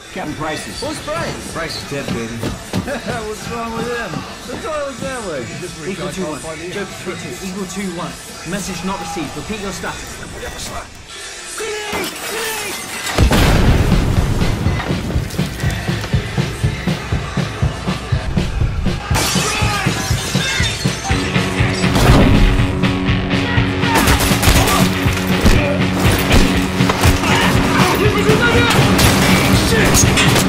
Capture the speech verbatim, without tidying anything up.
Captain Price's. Who's Price? Price is dead, baby. What's wrong with him? The toilet's that way. Eagle two one. Joker three two. Eagle two one. Message not received. Repeat your status. Grenade! Grenade! Shit!